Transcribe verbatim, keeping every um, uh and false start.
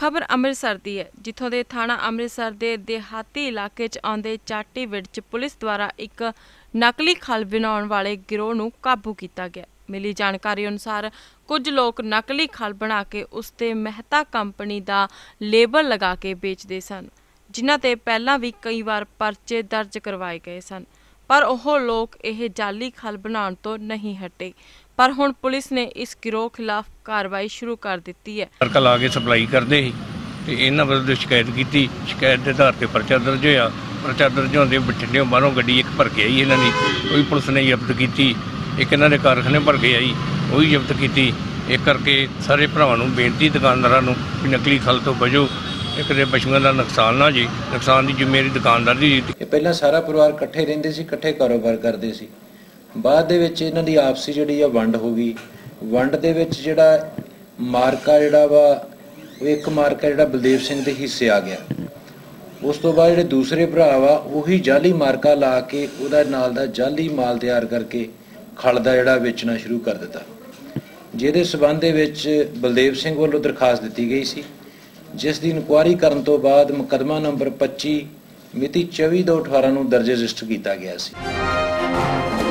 खबर अमृतसर की है, जिथों के थाना अमृतसर के देहाती इलाके च आउंदे चाटी विच च पुलिस द्वारा एक नकली खल बनाने वाले गिरोह नूं काबू किया गया। मिली जानकारी अनुसार कुछ लोग नकली खल बना के उसते मेहता कंपनी का लेबल लगा के बेचते सन, जिन्हां ते पहलां भी कई बार परचे दर्ज करवाए गए सन, पर ओह लोग यह जाली खल बनाने तो नहीं हटे। पर हुण पुलिस ने इस गिरोह खिलाफ कार्रवाई शुरू कर दी है। सर्कल ला के सप्लाई करते ही इन्होंने विरुद्ध शिकायत की। शिकायत के आधार पर परचा दर्ज होया। परचा दर्ज होते बठिंडे बाहरों गड्डी एक भर के आई, इन्होंने वही पुलिस ने जब्त की। एक इन्होंने कारखाने भर के आई, वही जब्त की। एक करके सारे भरावां नूं बेनती दुकानदारां नूं कि नकली खल तो बचो, एक दे पशुओं का नुकसान ना जी, नुकसान की जिम्मेवारी दुकानदार दी। पहला सारा परिवार इकट्ठे रहिंदे सी, इकट्ठे कारोबार करते सी। बाद दे विच इन्हां दी आपसी जिहड़ी आ वंड हो गई। वंड दे विच जिहड़ा मार्का जिहड़ा वा एक मार्का जिहड़ा बलदेव सिंह दे हिस्से आ गया। उस तो बाद जिहड़े दूसरे भरा वा उही जाली मार्का ला के उहदा नाल दा जाली माल तैयार करके खल दा जिहड़ा बेचना शुरू कर दिता, जिहदे संबंध दे विच बलदेव सिंह वल्लों दरखास्त दित्ती गई सी, जिस दी इनकुआरी करन तो बाद मुकदमा नंबर पच्ची मिति चौबी दो अठारह नूं दर्ज रजिस्टर किया गया सी।